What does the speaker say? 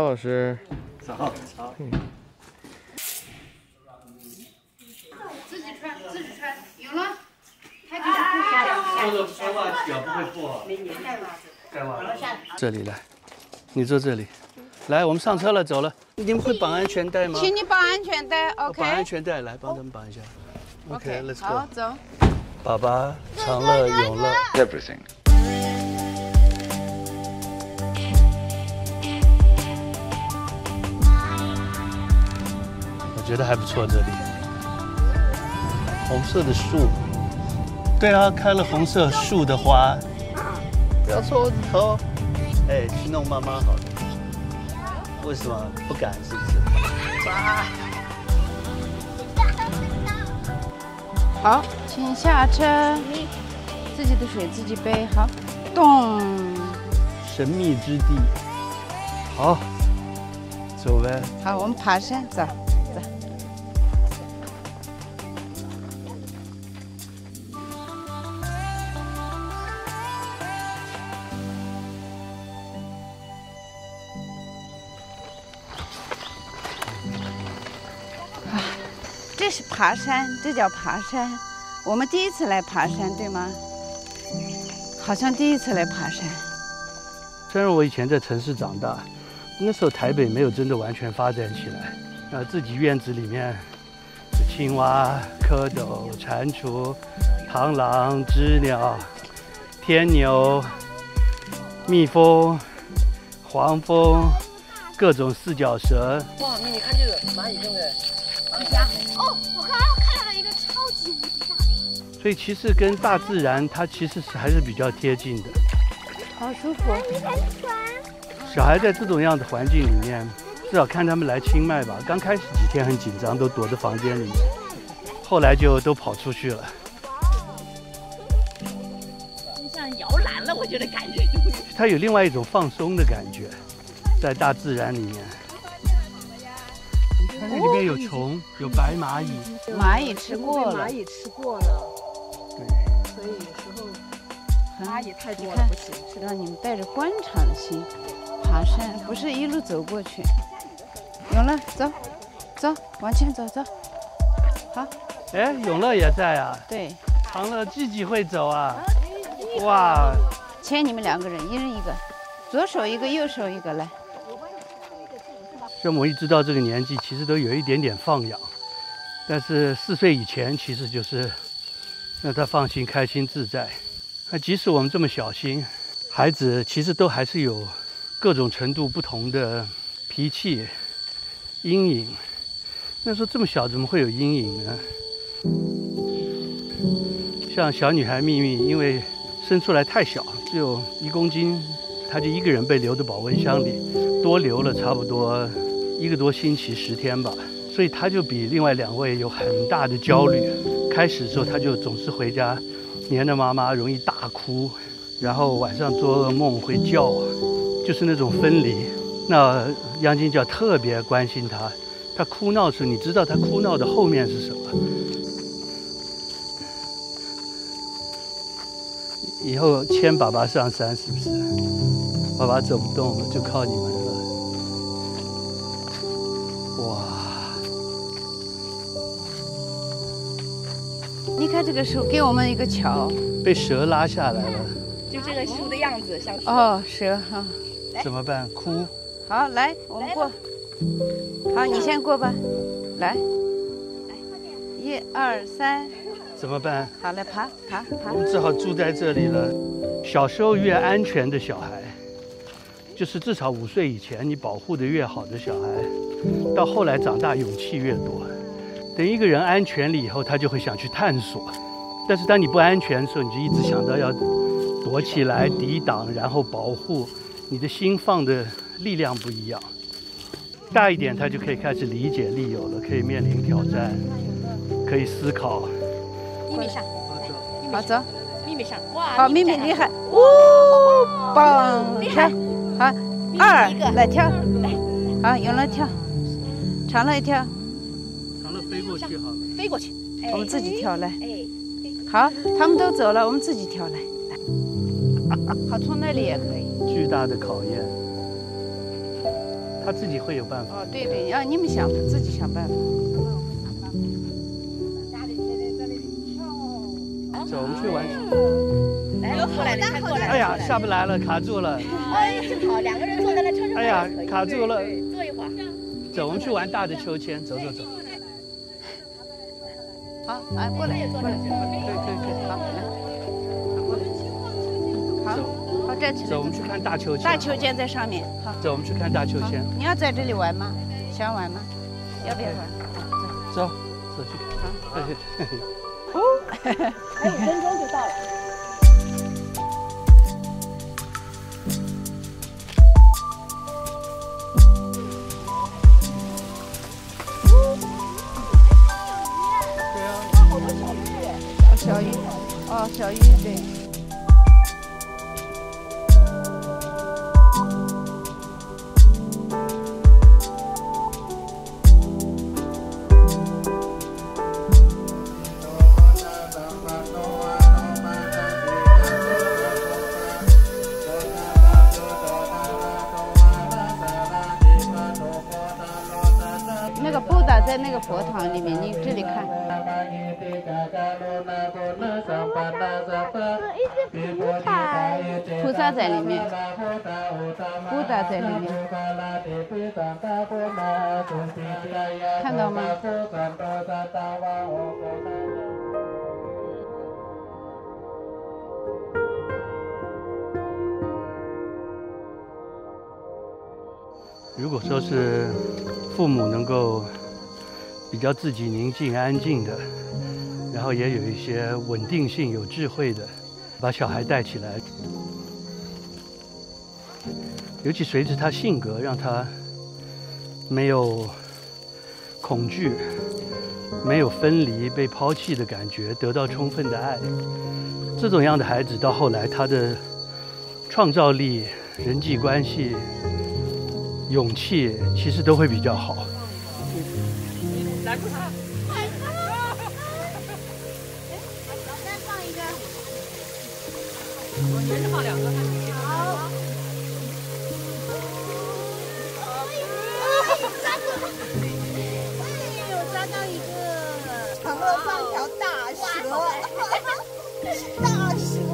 老师。 早。 自己穿，有了。 穿袜脚不会破。盖袜子。这里来，你坐这里。来，我们上车了，走了。你们会绑安全带吗？ 请你绑安全带 ，OK。 绑安全带，来帮他们绑一下。OK，Let's go。 好，走。 爸爸、长乐、永乐 everything。 我觉得还不错，这里。红色的树。对啊，开了红色树的花。不要戳我的头。哎，去弄妈妈好了。为什么不敢？是不是？抓！ 好，请下车，自己的水自己背。好，咚。 神秘之地。好，走呗。 好，我们爬山，走。这是爬山，这叫爬山。我们第一次来爬山，对吗？好像第一次来爬山。 虽然我以前在城市长大，那时候台北没有真的完全发展起来。自己院子里面有青蛙、蝌蚪、蟾蜍、螳螂、知了、天牛、蜜蜂、黄蜂，各种四脚蛇。 哇，你看这个蚂蚁，对不对？ 哦，我刚刚看到了一个超级无敌大的。 所以其实跟大自然它其实还是比较贴近的。 好舒服。 小孩在这种样的环境里面，至少看他们来清迈吧。刚开始几天很紧张，都躲在房间里面，后来就都跑出去了。 像摇篮了，我觉得感觉就会。 它有另外一种放松的感觉，在大自然里面。你看那里面有虫，有白蚂蚁。 蚂蚁吃过了。 蚂蚁吃过了。 对。 所以有时候蚂蚁太多了不行。 是让你们带着观察的心爬山，不是一路走过去。永乐，走，走，往前走，走。好。 哎，永乐也在啊。 对。 长乐、季季会走啊。哇。 牵你们2个人，一人一个，左手一个，右手一个，来。 像我一直到这个年纪，其实都有一点点放养，但是4岁以前，其实就是让他放心、开心、自在。那即使我们这么小心，孩子其实都还是有各种程度不同的脾气、阴影。那时候这么小，怎么会有阴影呢？像小女孩秘密，因为生出来太小，只有1公斤，她就一个人被留在保温箱里，多留了差不多1个多星期10天吧，所以她就比另外2位有很大的焦虑。开始的时候，她就总是回家黏着妈妈，容易大哭，然后晚上做噩梦会叫，就是那种分离。那央金就要特别关心她，她哭闹时，你知道她哭闹的后面是什么？以后牵爸爸上山是不是？爸爸走不动了，就靠你们了。哇！ 你看这个树，给我们一个桥。 被蛇拉下来了。 就这个树的样子，像蛇。 哦，蛇哈。 怎么办？哭。 好，来，我们过。好，你先过吧。来。1、2、3。 怎么办？ 好，来爬。 我们只好住在这里了。小时候越安全的小孩，就是至少5岁以前你保护的越好的小孩，到后来长大勇气越多。等一个人安全了以后，他就会想去探索。但是当你不安全的时候，你就一直想到要躲起来、抵挡，然后保护。你的心放的力量不一样。大一点，他就可以开始理解利友了，可以面临挑战，可以思考。 咪咪上， 好走。 咪咪上，哇！ 好，咪咪厉害，哦，棒， 厉害。 好，2来跳，好，永乐跳，长乐也跳， 长乐飞过去好了， 飞过去， 我们自己跳来。好，他们都走了，我们自己跳来。好，从那里也可以。 巨大的考验， 他自己会有办法。 哦，对对，要你们自己想办法。 走，我们去玩。 来，过来，快过来。 哎呀，下不来了，卡住了。 哎，正好2个人坐在那车上。 哎呀，卡住了。 坐一会儿。 走，我们去玩大的秋千，走走走。 好，哎，过来，过来，可以，好，来，过来，好，好，站起来。 走，我们去看大秋千。 大秋千在上面，好。 走，我们去看大秋千。 你要在这里玩吗？想玩吗？要不要玩？ 走，走去看。好。 还有5分钟就到了。 小鱼，哦，小鱼，对。那个布达在那个佛堂里面，你这里看。菩萨在里面，布达在里面，看到吗？ 如果说是父母能够比较自己宁静安静的，然后也有一些稳定性、有智慧的，把小孩带起来，尤其随着他性格，让他没有恐惧、没有分离、被抛弃的感觉，得到充分的爱。这种样的孩子到后来，他的创造力、人际关系、勇气其实都会比较好。 拦住他！ 再放一个。 我连着放2个。 好。哎呦，抓到一个！长乐放条大蛇，大蛇。